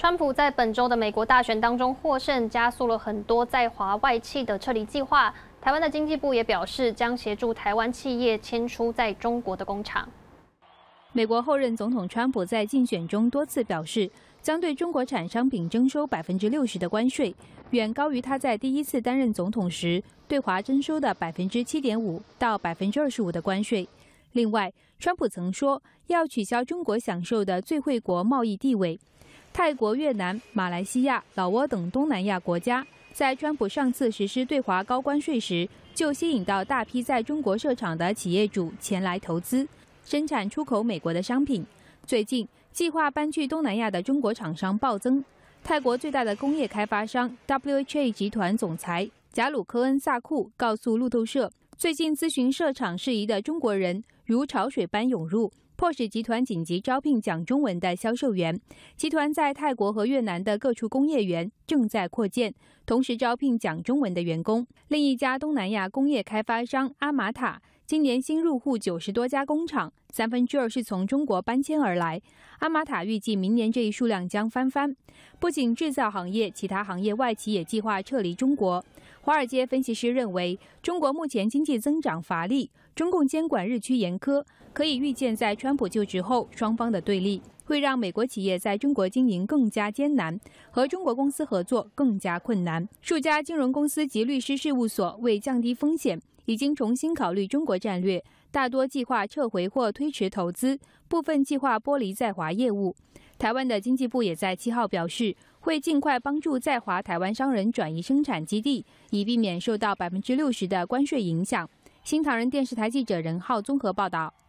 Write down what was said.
川普在本周的美国大选当中获胜，加速了很多在华外企的撤离计划。台湾的经济部也表示，将协助台湾企业迁出在中国的工厂。 美国后任总统川普在竞选中多次表示，将对中国产商品征收60%的关税，远高于他在第一次担任总统时对华征收的7.5%到25%的关税。另外，川普曾说要取消中国享受的最惠国贸易地位。泰国、越南、马来西亚、老挝等东南亚国家，在川普上次实施对华高关税时，就吸引到大批在中国设厂的企业主前来投资，生产出口美国的商品。最近，计划搬去东南亚的中国厂商暴增。泰国最大的工业开发商 WHA 集团总裁贾鲁科恩萨库告诉路透社，最近咨询设厂事宜的中国人如潮水般涌入，迫使集团紧急招聘讲中文的销售员。集团在泰国和越南的各处工业园正在扩建，同时招聘讲中文的员工。另一家东南亚工业开发商阿玛塔今年新入户90多家工厂，2/3是从中国搬迁而来。阿玛塔预计明年这一数量将翻番。不仅制造行业，其他行业外企也计划撤离中国。华尔街分析师认为，中国目前经济增长乏力，中共监管日趋严苛，可以预见在川普就职后，双方的对立会让美国企业在中国经营更加艰难，和中国公司合作更加困难。数家金融公司及律师事务所为降低风险，已经重新考虑中国战略，大多计划撤回或推迟投资，部分计划剥离在华业务。台湾的经济部也在7号表示，会尽快帮助在华台湾商人转移生产基地，以避免受到60%的关税影响。新唐人电视台记者任浩综合报道。